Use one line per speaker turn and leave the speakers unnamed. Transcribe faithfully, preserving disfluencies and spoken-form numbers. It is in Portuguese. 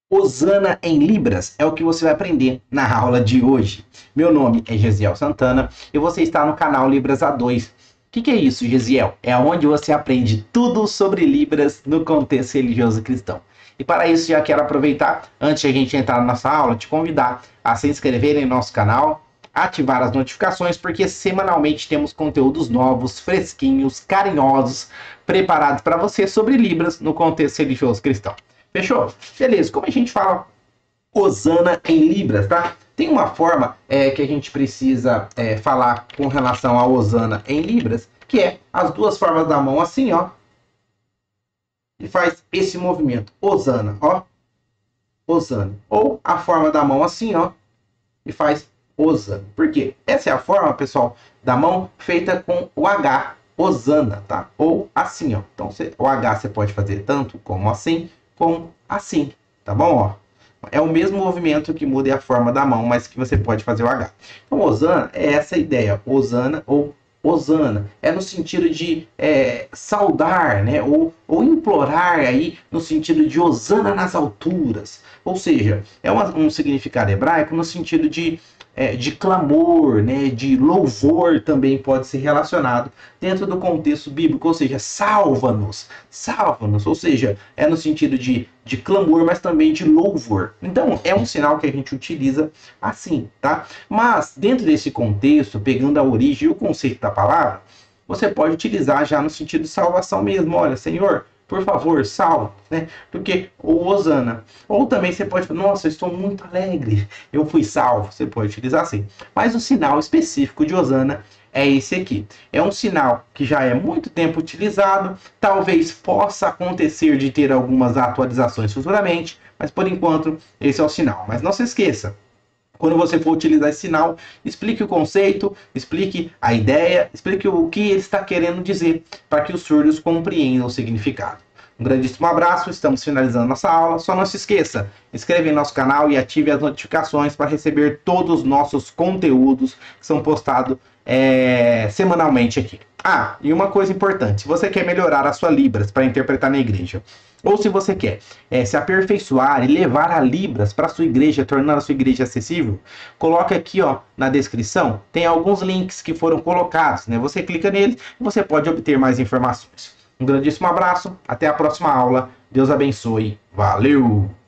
Osana em Libras é o que você vai aprender na aula de hoje. Meu nome é Gesiel Santana e você está no canal Libras A dois. O que, que é isso, Gesiel? É onde você aprende tudo sobre Libras no contexto religioso cristão. E para isso já quero aproveitar, antes de a gente entrar na nossa aula, te convidar a se inscrever em nosso canal, ativar as notificações, porque semanalmente temos conteúdos novos, fresquinhos, carinhosos, preparados para você sobre Libras no contexto religioso cristão. Fechou? Beleza, como a gente fala Osana em Libras, tá? Tem uma forma é, que a gente precisa é, falar com relação a Osana em Libras, que é as duas formas da mão assim, ó. E faz esse movimento, Osana, ó. Osana. Ou a forma da mão assim, ó. E faz Osana. Por quê? Essa é a forma, pessoal, da mão feita com o H, Osana, tá? Ou assim, ó. Então, cê, o H você pode fazer tanto como assim, como assim, tá bom? Ó, é o mesmo movimento que muda a forma da mão, mas que você pode fazer o H. Então, Osana é essa ideia, Osana ou Osana. É no sentido de é, saudar, né? Ou, ou implorar aí, no sentido de Osana nas alturas. Ou seja, é uma, um significado hebraico no sentido de É, de clamor, né, de louvor também pode ser relacionado dentro do contexto bíblico, ou seja, salva-nos, salva-nos, ou seja, é no sentido de, de clamor, mas também de louvor. Então, é um sinal que a gente utiliza assim, tá? Mas, dentro desse contexto, pegando a origem e o conceito da palavra, você pode utilizar já no sentido de salvação mesmo. Olha, Senhor, por favor, salva, né? Porque o Osana. Ou também você pode falar, nossa, eu estou muito alegre, eu fui salvo. Você pode utilizar assim. Mas o sinal específico de Osana é esse aqui. É um sinal que já é muito tempo utilizado, talvez possa acontecer de ter algumas atualizações futuramente, mas por enquanto esse é o sinal. Mas não se esqueça, quando você for utilizar esse sinal, explique o conceito, explique a ideia, explique o que ele está querendo dizer, para que os surdos compreendam o significado. Um grandíssimo abraço, estamos finalizando nossa aula. Só não se esqueça, inscreva em nosso canal e ative as notificações para receber todos os nossos conteúdos que são postados é, semanalmente aqui. Ah, e uma coisa importante, se você quer melhorar a sua Libras para interpretar na igreja, ou se você quer é, se aperfeiçoar e levar a Libras para a sua igreja, tornando a sua igreja acessível, coloca aqui, ó, na descrição, tem alguns links que foram colocados, né? Você clica neles e você pode obter mais informações. Um grandíssimo abraço, até a próxima aula, Deus abençoe, valeu!